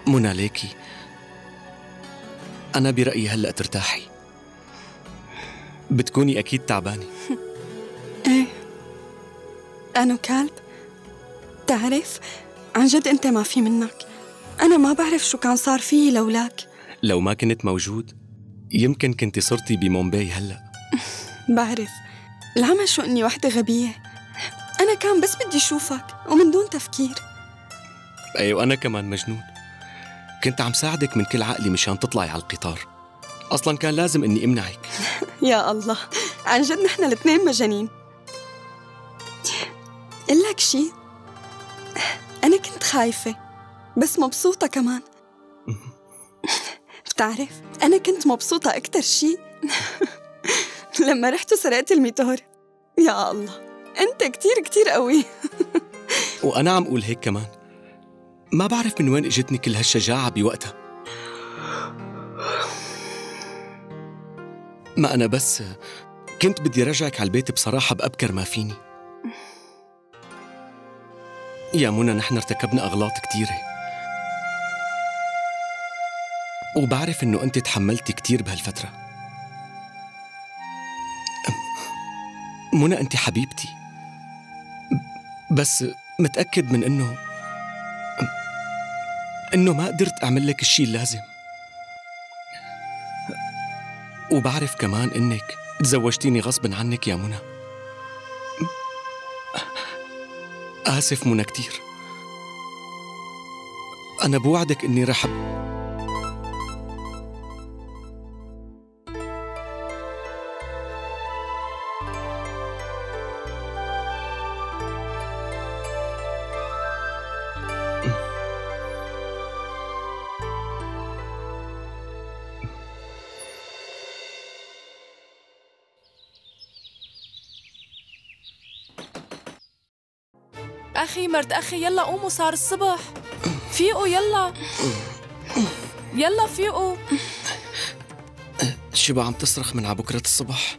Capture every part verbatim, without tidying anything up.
منى ليكي، أنا برأيي هلأ ترتاحي. بتكوني أكيد تعبانة. إيه، أنا كلب. تعرف، عن جد أنت ما في منك. أنا ما بعرف شو كان صار فيي لولاك. لو ما كنت موجود يمكن كنتي صرتي بمومباي هلأ. بعرف، العمى شو إني وحدة غبية. أنا كان بس بدي أشوفك ومن دون تفكير. أيوة، أنا كمان مجنون. كنت عم ساعدك من كل عقلي مشان تطلعي على القطار. أصلاً كان لازم إني أمنعك. يا الله، عن جد نحن الاثنين مجانين. قل لك شي، أنا كنت خايفة بس مبسوطة كمان. بتعرف، أنا كنت مبسوطة أكتر شي لما رحت وسرقت الميتور. يا الله، أنت كتير كتير قوي. وأنا عم أقول هيك كمان. ما بعرف من وين إجتني كل هالشجاعة بوقتها. ما أنا بس كنت بدي رجعك على البيت بصراحة بأبكر ما فيني. يا منى، نحن ارتكبنا أغلاط كتيرة، وبعرف إنه أنت تحملتي كتير بهالفترة. منى، أنت حبيبتي، بس متأكد من إنه إنه ما قدرت أعمل لك الشي اللازم. وبعرف كمان إنك تزوجتيني غصباً عنك يا منى. آسف منى كتير. أنا بوعدك إني رح أخي مرد أخي، يلا قوموا، صار الصبح. فيقوا يلا يلا فيقوا. شبا عم تصرخ من عبكرة الصبح.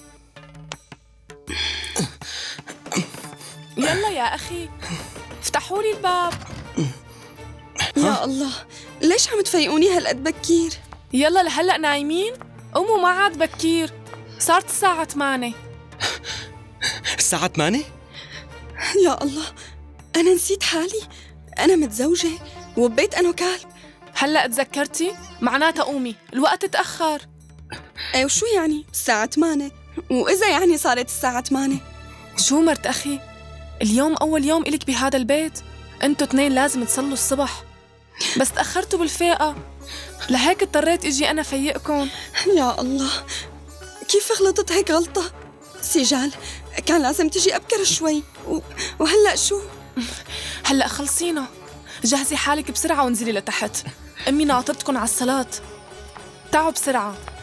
يلا يا أخي، افتحوا لي الباب. يا الله، ليش عم تفيقوني هالقد بكير؟ يلا لهلأ نايمين؟ قوموا، ما عاد بكير، صارت الساعة ثمانية. الساعة ثمانية؟ يا الله، أنا نسيت حالي. أنا متزوجة وببيت أنا وكلب. هلأ تذكرتي؟ معناتها قومي، الوقت تأخر. ايه، وشو يعني؟ الساعة ثمانية، وإذا يعني صارت الساعة ثمانية؟ شو مرت أخي؟ اليوم أول يوم إلك بهذا البيت، أنتوا اثنين لازم تصلوا الصبح، بس تأخرتوا بالفيقة، لهيك اضطريت إجي أنا فيقكم. يا الله، كيف غلطت هيك غلطة؟ سجال، كان لازم تجي أبكر شوي. و... وهلأ شو؟ هلأ خلصينا، جهزي حالك بسرعة وانزلي لتحت، أمي ناطرتكن على الصلاة. تعوا بسرعة.